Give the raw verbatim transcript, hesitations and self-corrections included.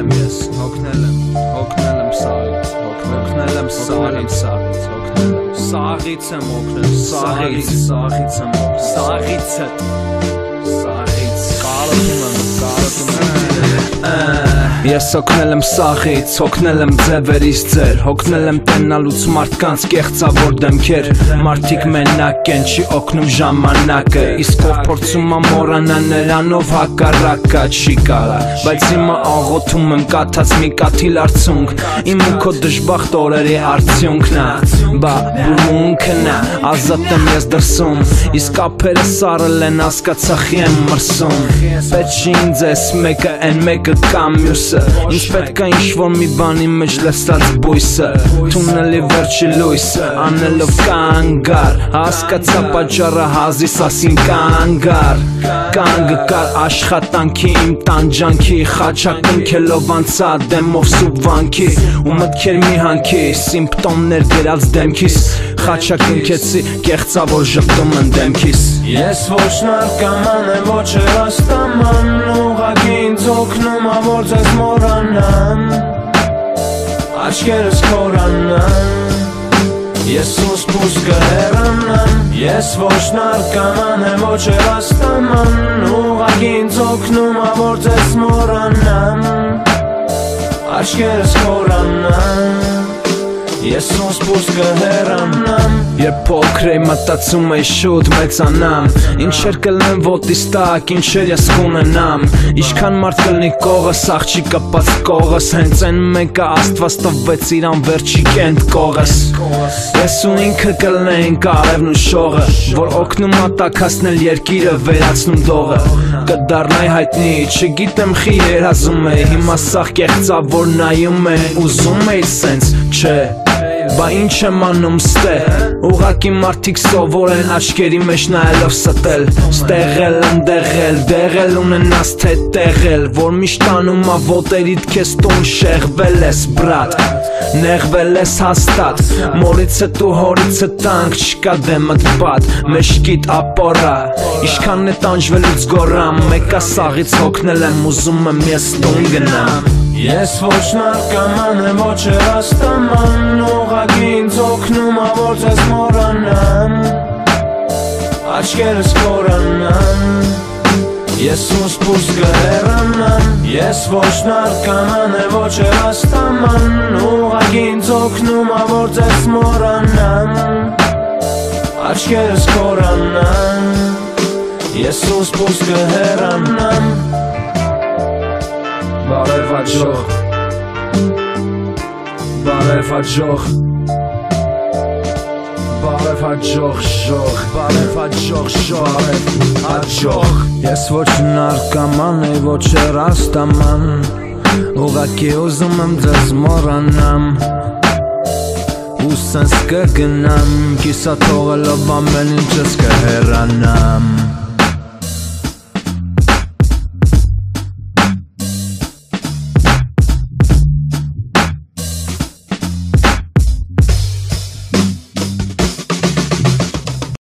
եմ ես, հոգնել եմ, հոգնել եմ սաղից, հոգնել եմ սաղից, սաղից, հոգնել եմ, սաղից եմ հոգնել, սաղից, սաղից եմ հոգնել, սաղից է, սաղից, կարոտում եմ, կարոտում եմ Ես հոգնել եմ սաղից, հոգնել եմ ձևերից ձեր, հոգնել եմ տենալուց մարդկանց կեղծավոր դեմքեր, մարդիկ մենակ են, չի օգնում ժամանակը, իսկ ով փորձում ա մոռանալ նրանով հակառակը չի կարա, բայց հիմա աղոթում եմ կաթած մի կաթիլ արցունք, իմ ու քո դժբախտ օրերի արդյունքն ա, բա բունքն ա, ազատ եմ ես դրսում, իսկ ափերը սառել են հասկացախի եմ մրսում, պետք չի ինձ ես մեկը են մեկը կամ մյուսը, ինձ պետք է ինչ-որ մի բանի մեջ լսած բույսը, թունելի վերջի լույսը, անելով կանգար, հասկացա պատճառը հազիս ասին կանգար, կանգը կար աշխատանքի իմ տանջանքի, խաչակ ընքելով անցա դեմով սուվանքի, ու մտքեր մի հանքի, սիմպտոմներ գերած դեմքիս, խաչակ ընքեցի կեղծավոր ժպտում են դեմքիս Ես ոչ նարկաման եմ, ոչ երաստաման, ուղղակի ինձ օգնում ա, որ ձեզ մոռանամ, աչքերս քորանան, ես ոնց փուս կհեռանամ, ես ոչ նարկաման եմ, ոչ երաստաման, ուղղակի ինձ օգնում ա, որ ձեզ մոռանամ, աչքերս քորանան Ես ոնց փուս կհեռանամ Երբ փոքր էի մտածում էի շուտ մեծանամ Ինչեր կլնեմ ոտիս տակ, ինչեր ես կունենամ Ինչքան մարդ կլնի կողս, աղջի կպած կողս Հենց են մեկը աստված տվեց իրան վերջի կենտ կողս Ես ու ինքը կլնեին կարևն ու շողը Որ օգնում ա տաքացնել երկիրը, վերացնում դողը Կդառնայ հայտնի, չգիտեմ խի երազում է Հիմա սաղ կեղծավոր նայում է, ուզում էի սենց, չէ Բա ինչ եմ անում ստե Ուղակի մարդիկ սովոր են աչքերի մեջ նայելով ստել Ստեղել ընդեղել, դեղել ունենաս թե տեղել Որ միշտ անում ա ոտերիդ քեզ տուն շեղվել ես բրատ Նեղվել ես հաստատ Մորից է դու հորից է տանք չկա դեմդ բատ Մեշկիտ ապորա Ինչքան է տանջվելուց գորամ Մեկա սաղից հոգնել եմ ուզում եմ ես տուն գնամ Ես ոչ նարկաման եմ, ոչ երաստաման Ուղղակի ինձ օգնում ա, որ ձեզ մոռանամ Աչքերս քորանան Ես ոնց փուս կհեռանամ Ես ոչ նարկաման եմ, ոչ երաստաման Ուղղակի ինձ օգնում ա, որ ձեզ մոռանամ Աչքերս քորանան Ես ոնց փուս կհեռանամ Բարև աճող Բարև աճող Բարև աճող շող Բարև աճող շող Բարև աճող Ես ոչ նարկաման եմ, ոչ երաստաման Ուղղակի ուզում եմ ձեզ մոռանամ Ու սենց կգնամ Կիսա թողելով ամեն ինչս կհեռանամ